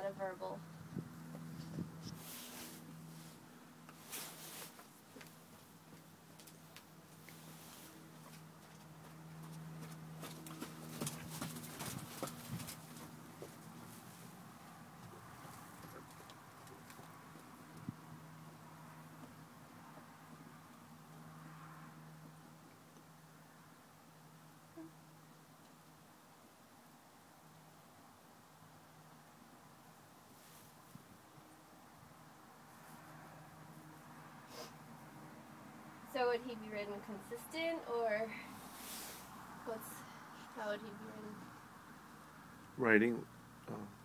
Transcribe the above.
lot of verbal. So would he be written consistent, or how would he be written? Writing